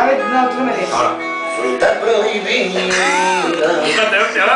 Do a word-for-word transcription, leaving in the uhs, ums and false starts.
ver, no, tú no me dejas. Ahora. Fruta prohibida. Te, te